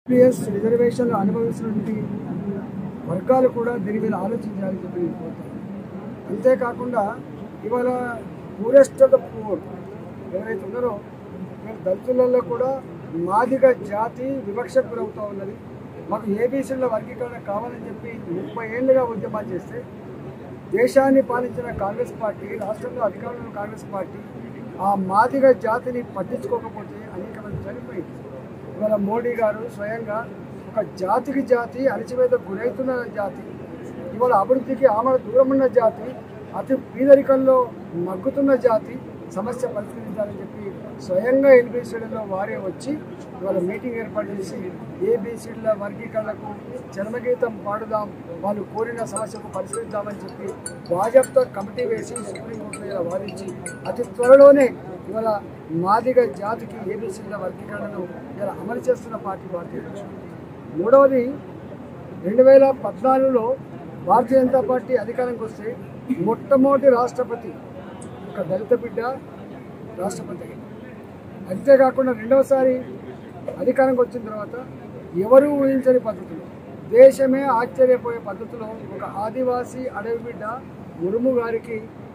EPS రిజర్వేషన్లు అనుభవిస్తున్నటువంటి వర్గాలు కూడా దీని మీద ఆలోచించాలని చెప్పి నేను కోరుతాను. అంతేకాకుండా ఇవాళ పూరెస్ట్ ఆఫ్ ద పూర్ ఎవరైతే ఉన్నారో దళితులలో కూడా మాదిగ జాతి వివక్షకు గురవుతూ ఉన్నది. మాకు ఏబీసీల వర్గీకరణ కావాలని చెప్పి 30 ఏళ్ళుగా ఉద్యమాలు చేస్తే దేశాన్ని పాలించిన కాంగ్రెస్ పార్టీ, రాష్ట్రంలో అధికారంలో కాంగ్రెస్ పార్టీ ఆ మాదిగ జాతిని పట్టించుకోకపోతే అనేక మంది చనిపోయింది. ఇవాళ మోడీ గారు స్వయంగా ఒక జాతికి జాతి అణచివేత గురవుతున్న జాతి, ఇవాళ అభివృద్ధికి ఆమె దూరం ఉన్న జాతి, అతి పేదరికంలో మగ్గుతున్న జాతి సమస్య పరిష్కరించాలని చెప్పి స్వయంగా ఎన్బీసీడీలో వారే వచ్చి ఇవాళ మీటింగ్ ఏర్పాటు చేసి ఏబీసీడీల వర్గీకరణకు చరమగీతం పాడుదాం, వాళ్ళు కోరిన సమస్యకు పరిష్కరిద్దామని చెప్పి భాజపా కమిటీ వేసి సుప్రీంకోర్టులో ఇలా వాదించి అతి త్వరలోనే ఇవాళ మాదిగ జాతికి ఏబీసీడీల వర్గీకరణను ఇలా అమలు చేస్తున్న పార్టీ భారతీయ జనతా పార్టీ. మూడవది 2014లో భారతీయ జనతా పార్టీ అధికారంకి వస్తే మొట్టమొదటి రాష్ట్రపతి ఒక దళిత బిడ్డ రాష్ట్రపతి. అంతేకాకుండా రెండవసారి అధికారంకి వచ్చిన తర్వాత ఎవరూ ఊహించని పద్ధతులు, దేశమే ఆశ్చర్యపోయే పద్ధతిలో ఒక ఆదివాసీ అడవి బిడ్డ ముర్ము గారికి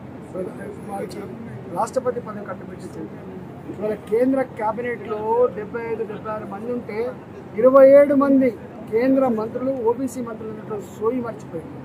రాష్ట్రపతి పదవి కట్టబెట్టింది. ఇవాళ కేంద్ర క్యాబినెట్లో 75-76 మంది ఉంటే 27 మంది కేంద్ర మంత్రులు ఓబీసీ మంత్రులు సోయి మర్చిపోయారు.